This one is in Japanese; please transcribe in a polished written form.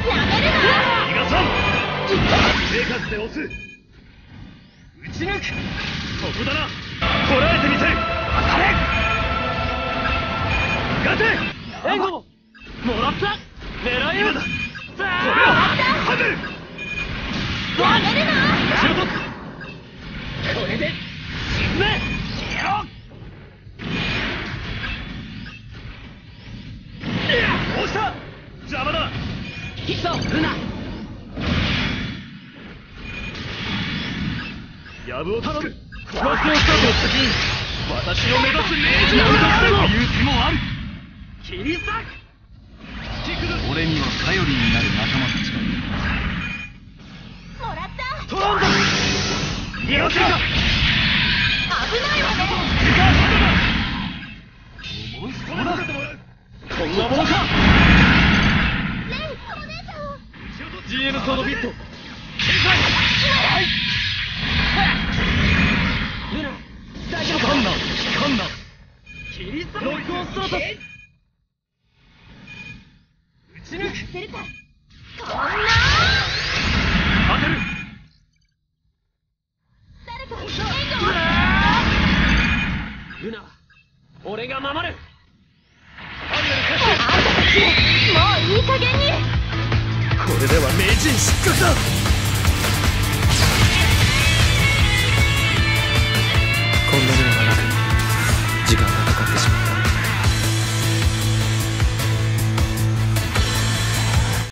やめるな。 逃がさん。生活で押す。撃ち抜く。ここだな。捉えてみせる。当たれ。ガテ援護もらった。狙い今だ。これはハグ。 やめるな。 シュート。これで沈め。消えろ。押した。邪魔だ。ヒットルナ。ヤブを頼む。ワクワクスタートを先に私の目指す名人という手もある。切り裂く。 俺には頼りになる仲間たちがいる。 もらった。 トランド逃がせるか。 危ないわね。 思い込ませてもらう。こんなものか。 レイお姉ちゃんを。 GM ソードビット展開。ルナ大丈夫か。カンナ切り裂く。ロックオンスタート。撃ち抜く。 出るか。こんな。 当てる。 誰か援護。 ルナ俺が守る。 あんたたちもういい加減に。 これでは名人失格だ。